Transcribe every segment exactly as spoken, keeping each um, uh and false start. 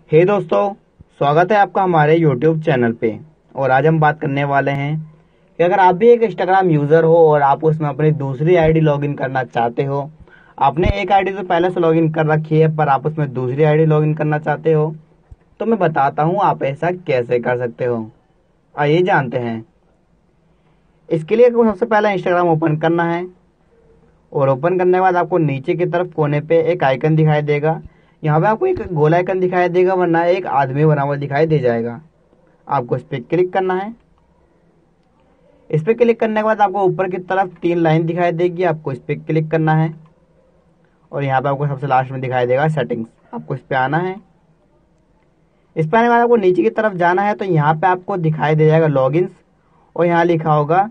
हे दोस्तों, स्वागत है आपका हमारे यूट्यूब चैनल पे। और आज हम बात करने वाले हैं कि अगर आप भी एक इंस्टाग्राम यूज़र हो और आप उसमें अपनी दूसरी आईडी लॉगिन करना चाहते हो। आपने एक आईडी तो पहले से लॉगिन कर रखी है पर आप उसमें दूसरी आईडी लॉगिन करना चाहते हो, तो मैं बताता हूँ आप ऐसा कैसे कर सकते हो। आइए जानते हैं। इसके लिए आपको सबसे पहले इंस्टाग्राम ओपन करना है और ओपन करने के बाद आपको नीचे की तरफ कोने पे एक आइकन दिखाई देगा। यहाँ पे आपको एक गोल आइकन दिखाई देगा, वरना एक आदमी बना हुआ दिखाई दे जाएगा। आपको इस पर क्लिक करना है। इस पर क्लिक करने के बाद आपको ऊपर की तरफ तीन लाइन दिखाई देगी, आपको इस पर क्लिक करना है। और यहाँ पे आपको सबसे लास्ट में दिखाई देगा सेटिंग्स, आपको इस पर आना है। इस पर आने के बाद आपको नीचे की तरफ जाना है, तो यहाँ पे आपको दिखाई दे जाएगा लॉगिन्स और यहाँ लिखा होगा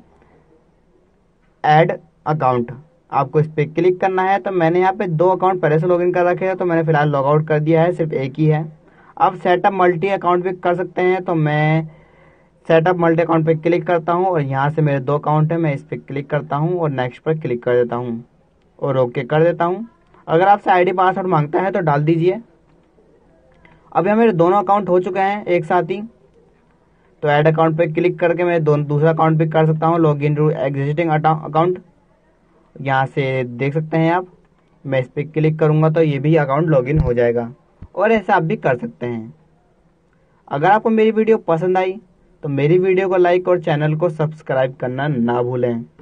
ऐड अकाउंट। आपको इस पर क्लिक करना है। तो मैंने यहाँ पे दो अकाउंट पहले से लॉगिन कर रखे हैं, तो मैंने फिलहाल लॉग आउट कर दिया है, सिर्फ एक ही है। आप सेटअप मल्टी अकाउंट भी कर सकते हैं, तो मैं सेटअप मल्टी अकाउंट पे क्लिक करता हूँ और यहाँ से मेरे दो अकाउंट है, मैं इस पर क्लिक करता हूँ और नेक्स्ट पर क्लिक कर देता हूँ और ओके कर देता हूँ। अगर आपसे आईडी पासवर्ड मांगता है तो डाल दीजिए। अब यहाँ मेरे दोनों अकाउंट हो चुके हैं एक साथ ही, तो ऐड अकाउंट पे क्लिक करके मैं दोनों दूसरा अकाउंट भी कर सकता हूँ, log in to existing account. यहाँ से देख सकते हैं आप, मैं इस पर क्लिक करूँगा तो ये भी अकाउंट लॉगिन हो जाएगा। और ऐसा आप भी कर सकते हैं। अगर आपको मेरी वीडियो पसंद आई तो मेरी वीडियो को लाइक और चैनल को सब्सक्राइब करना ना भूलें।